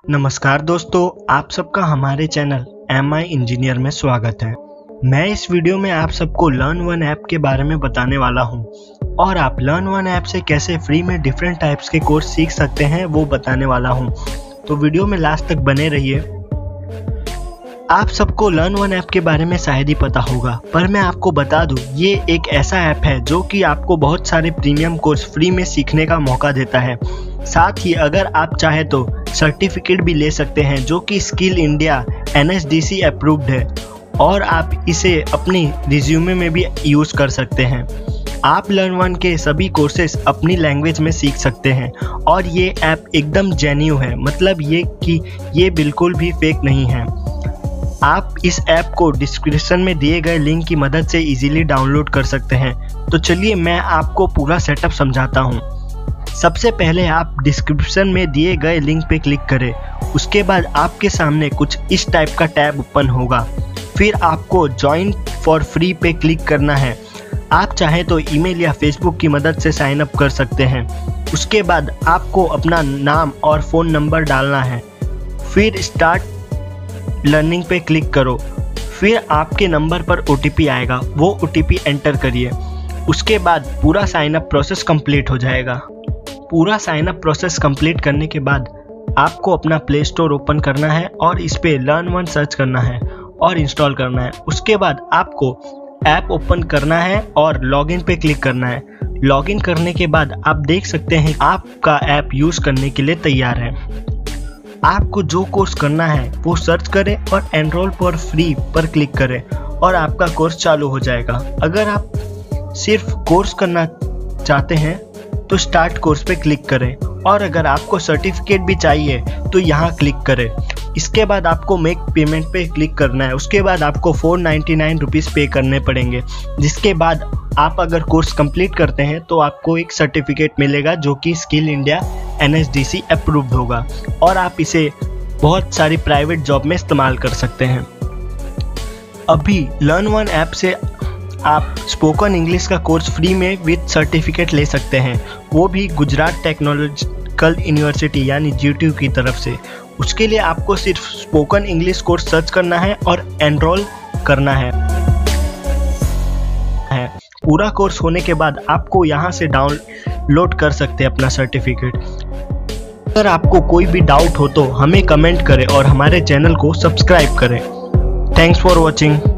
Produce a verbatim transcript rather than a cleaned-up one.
नमस्कार दोस्तों, आप सबका हमारे चैनल एम आई इंजीनियर में स्वागत है। मैं इस वीडियो में आप सबको लर्न वन ऐप के बारे में बताने वाला हूं और आप लर्न वन ऐप से कैसे फ्री में डिफरेंट टाइप्स के कोर्स सीख सकते हैं वो बताने वाला हूं। तो वीडियो में लास्ट तक बने रहिए। आप सबको लर्न वन ऐप के बारे में शायद ही पता होगा, पर मैं आपको बता दूं, ये एक ऐसा ऐप है जो कि आपको बहुत सारे प्रीमियम कोर्स फ्री में सीखने का मौका देता है। साथ ही अगर आप चाहे तो सर्टिफिकेट भी ले सकते हैं जो कि skill India N S D C approved है और आप इसे अपनी रिज्यूमे में भी यूज़ कर सकते हैं। आप लर्न वन के सभी कोर्सेज अपनी लैंग्वेज में सीख सकते हैं और ये ऐप एकदम जेन्युइन है, मतलब ये कि ये बिल्कुल भी फेक नहीं है। आप इस ऐप को डिस्क्रिप्शन में दिए गए लिंक की मदद से इजीली डाउनलोड कर सकते हैं। तो चलिए मैं आपको पूरा सेटअप समझाता हूँ। सबसे पहले आप डिस्क्रिप्शन में दिए गए लिंक पे क्लिक करें। उसके बाद आपके सामने कुछ इस टाइप का टैब ओपन होगा। फिर आपको ज्वाइन फॉर फ्री पे क्लिक करना है। आप चाहें तो ईमेल या फेसबुक की मदद से साइन अप कर सकते हैं। उसके बाद आपको अपना नाम और फ़ोन नंबर डालना है। फिर स्टार्ट लर्निंग पे क्लिक करो। फिर आपके नंबर पर ओ टी पी आएगा, वो ओ टी पी एंटर करिए। उसके बाद पूरा साइन अप प्रोसेस कंप्लीट हो जाएगा। पूरा साइन अप प्रोसेस कंप्लीट करने के बाद आपको अपना प्ले स्टोर ओपन करना है और इस पे लर्न वन सर्च करना है और इंस्टॉल करना है। उसके बाद आपको ऐप ओपन करना है और लॉगिन पे क्लिक करना है। लॉगिन करने के बाद आप देख सकते हैं आपका ऐप यूज़ करने के लिए तैयार है। आपको जो कोर्स करना है वो सर्च करें और एनरोल फॉर फ्री पर क्लिक करें और आपका कोर्स चालू हो जाएगा। अगर आप सिर्फ कोर्स करना चाहते हैं तो स्टार्ट कोर्स पे क्लिक करें और अगर आपको सर्टिफिकेट भी चाहिए तो यहाँ क्लिक करें। इसके बाद आपको मेक पेमेंट पे क्लिक करना है। उसके बाद आपको फोर नाइन्टी नाइन रुपीज़ पे करने पड़ेंगे, जिसके बाद आप अगर कोर्स कंप्लीट करते हैं तो आपको एक सर्टिफिकेट मिलेगा जो कि skill India N S D C approved होगा और आप इसे बहुत सारी प्राइवेट जॉब में इस्तेमाल कर सकते हैं। अभी लर्न वन ऐप से आप स्पोकन इंग्लिश का कोर्स फ्री में विद सर्टिफिकेट ले सकते हैं, वो भी गुजरात टेक्नोलॉजिकल यूनिवर्सिटी यानी जी टी यू की तरफ से। उसके लिए आपको सिर्फ स्पोकन इंग्लिश कोर्स सर्च करना है और एनरोल करना है। पूरा कोर्स होने के बाद आपको यहाँ से डाउनलोड कर सकते हैं अपना सर्टिफिकेट। अगर आपको कोई भी डाउट हो तो हमें कमेंट करें और हमारे चैनल को सब्सक्राइब करें। Thanks for watching.